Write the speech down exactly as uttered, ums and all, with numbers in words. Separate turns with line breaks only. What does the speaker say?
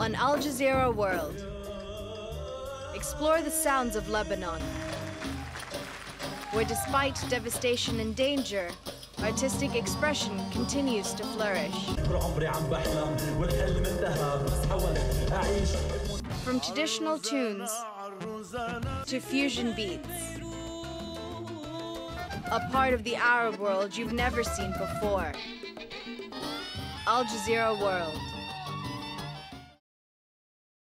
On Al Jazeera World, explore the sounds of Lebanon, where despite devastation and danger, artistic expression continues to flourish. From traditional tunes to fusion beats, a part of the Arab world you've never seen before. Al Jazeera World.